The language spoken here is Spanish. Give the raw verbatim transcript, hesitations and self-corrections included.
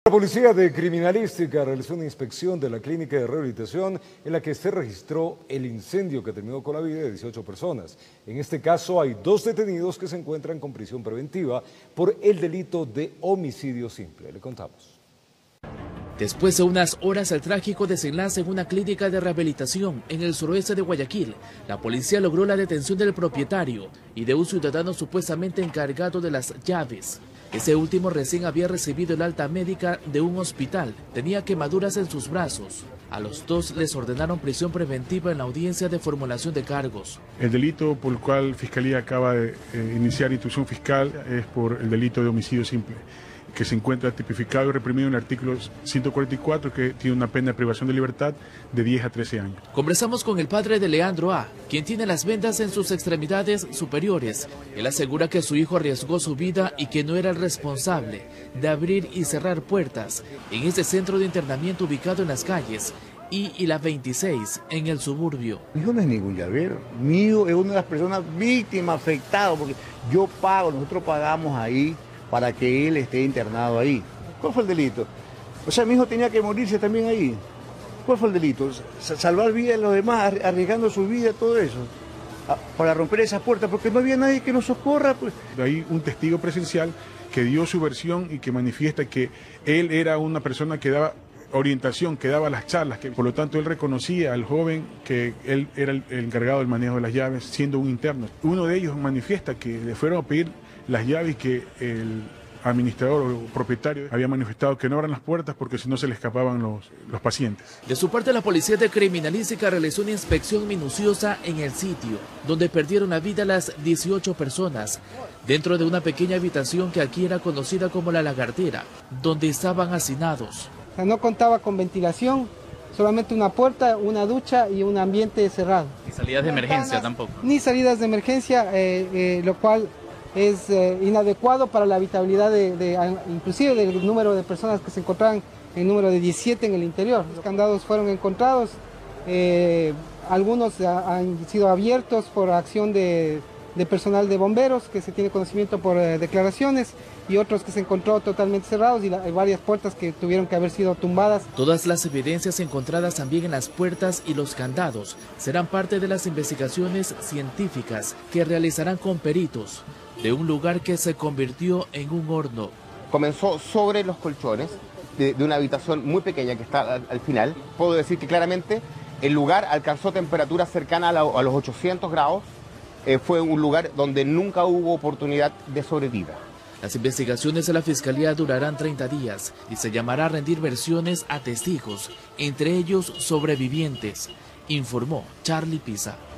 La Policía de Criminalística realizó una inspección de la clínica de rehabilitación en la que se registró el incendio que terminó con la vida de dieciocho personas. En este caso hay dos detenidos que se encuentran con prisión preventiva por el delito de homicidio simple. Le contamos. Después de unas horas el trágico desenlace en una clínica de rehabilitación en el suroeste de Guayaquil, la policía logró la detención del propietario y de un ciudadano supuestamente encargado de las llaves. Ese último recién había recibido el alta médica de un hospital, tenía quemaduras en sus brazos. A los dos les ordenaron prisión preventiva en la audiencia de formulación de cargos. El delito por el cual Fiscalía acaba de eh, iniciar instrucción fiscal es por el delito de homicidio simple, que se encuentra tipificado y reprimido en el artículo ciento cuarenta y cuatro, que tiene una pena de privación de libertad de diez a trece años. Conversamos con el padre de Leandro A., quien tiene las vendas en sus extremidades superiores. Él asegura que su hijo arriesgó su vida y que no era el responsable de abrir y cerrar puertas en ese centro de internamiento ubicado en las calles I y la veintiséis, en el suburbio. Mi hijo no es ningún llavero, mi hijo es una de las personas víctimas, afectadas, porque yo pago, nosotros pagamos ahí para que él esté internado ahí. ¿Cuál fue el delito? O sea, mi hijo tenía que morirse también ahí. ¿Cuál fue el delito? Salvar vida de los demás, arriesgando su vida, todo eso, para romper esas puertas, porque no había nadie que nos socorra. Pues. Hay un testigo presencial que dio su versión y que manifiesta que él era una persona que daba orientación, que daba las charlas, que por lo tanto él reconocía al joven que él era el, el encargado del manejo de las llaves, siendo un interno. Uno de ellos manifiesta que le fueron a pedir las llaves, que el administrador o propietario había manifestado que no abran las puertas porque si no se le escapaban los, los pacientes. De su parte, la Policía de Criminalística realizó una inspección minuciosa en el sitio, donde perdieron la vida las dieciocho personas, dentro de una pequeña habitación que aquí era conocida como La Lagartera, donde estaban hacinados. O sea, no contaba con ventilación, solamente una puerta, una ducha y un ambiente cerrado. ¿Ni salidas de emergencia tampoco? Ni salidas de emergencia, eh, eh, lo cual es eh, inadecuado para la habitabilidad de, de, inclusive del número de personas que se encontraban, el número de diecisiete en el interior. Los candados fueron encontrados, eh, algunos ha, han sido abiertos por acción de, de personal de bomberos, que se tiene conocimiento por eh, declaraciones, y otros que se encontró totalmente cerrados, y la, hay varias puertas que tuvieron que haber sido tumbadas. Todas las evidencias encontradas también en las puertas y los candados serán parte de las investigaciones científicas que realizarán con peritos de un lugar que se convirtió en un horno. Comenzó sobre los colchones de, de una habitación muy pequeña que está al, al final. Puedo decir que claramente el lugar alcanzó temperaturas cercanas a, la, a los ochocientos grados. Eh, fue un lugar donde nunca hubo oportunidad de sobrevida. Las investigaciones de la Fiscalía durarán treinta días y se llamará a rendir versiones a testigos, entre ellos sobrevivientes, informó Charlie Pisa.